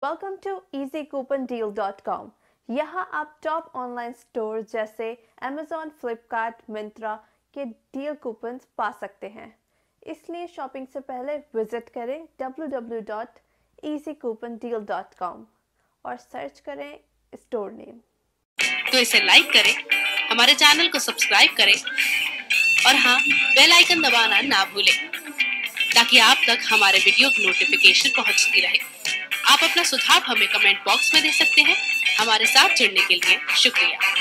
Welcome to easycoupondeal.com। यहाँ आप top online store जैसे Amazon, फ्लिपकार्ट, मिंत्रा के डील कूपन्स पा सकते हैं। इसलिए शॉपिंग से पहले विजिट करें www.easycoupondeal.com और सर्च करें स्टोर नेम। तो इसे लाइक करें, हमारे चैनल को सब्सक्राइब करें और हाँ, बेल आइकन दबाना ना भूलें ताकि आप तक हमारे वीडियो की नोटिफिकेशन पहुंचती रहे। आप अपना सुझाव हमें कमेंट बॉक्स में दे सकते हैं। हमारे साथ जुड़ने के लिए शुक्रिया।